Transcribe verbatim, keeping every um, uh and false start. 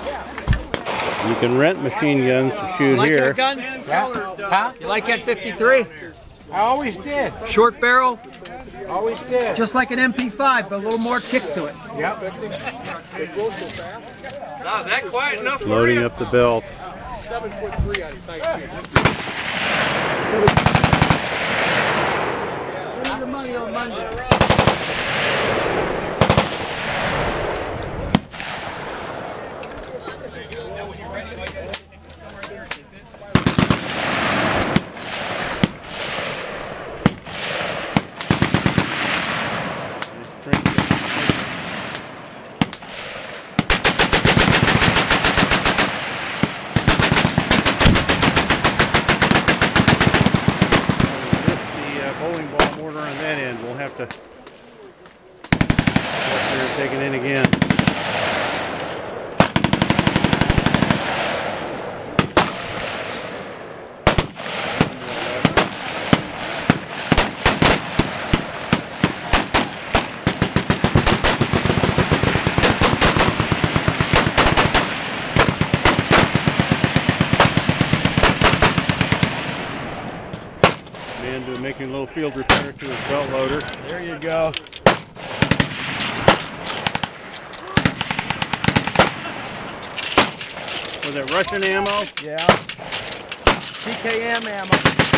You can rent machine guns to shoot You like here. that gun? Yeah. Huh? You like that fifty-three? I always did. Short barrel, Always did. just like an M P five, but a little more kick to it. Yep. Now, is that quiet enough for Loading you? up the belt. seven point three on side speed. Save the money on Monday. Bowling ball mortar on that end. We'll have to take it in again. Man doing making a little field repair to his belt loader. There you go. Was that Russian ammo? Yeah. P K M ammo.